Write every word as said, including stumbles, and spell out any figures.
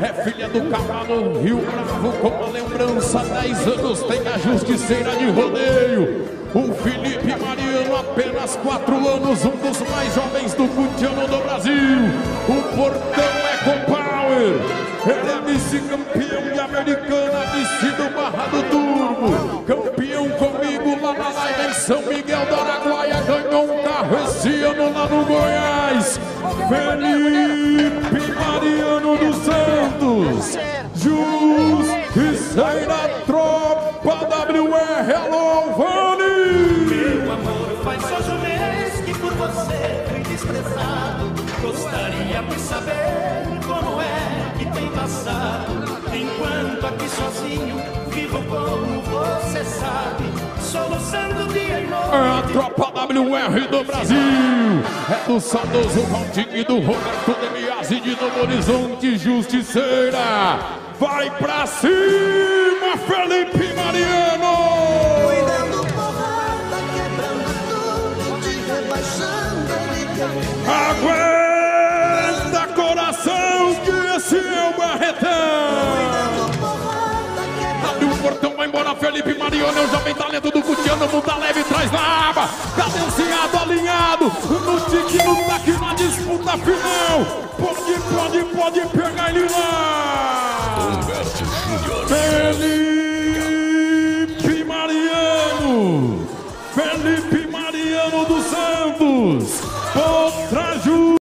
é filha do cavalo Rio Bravo, com a lembrança, dez anos, tem a Justiceira de rodeio. O Felipe Mariano, apenas quatro anos, um dos mais jovens do cutiano do Brasil. O portão é com power. Ele é vice-campeão de Americana, vice do Barra do Turbo. Campeão comigo lá na live em São Miguel do Araguaia. Ganhou um carro esse ano lá no Goiás. Felipe Mariano dos Santos. Justiceira, tropa W R. Alô, Vani! Meu amor, faz só um mês que por você fui desprezado. Gostaria de saber como é que tem passado. Enquanto aqui sozinho vivo como você sabe, soluçando dia e noite. É a tropa W R do Brasil. É do saudoso Valdinho e do Roberto Demiase de Novo Horizonte. Justiceira, vai pra cima, Felipe Mariano! Cuidando porrada, quebrando tudo, te rebaixando, Aguenta, coração, que esse é o Barretão! Abre o portão, vai embora Felipe Mariano, é o jovem talento do cutiano, muda leve, traz na aba, cadenciado, alinhado, no tique, no taque, na disputa final. Pode, pode, pode pegar ele lá! Felipe Mariano! Felipe Mariano dos Santos! Contra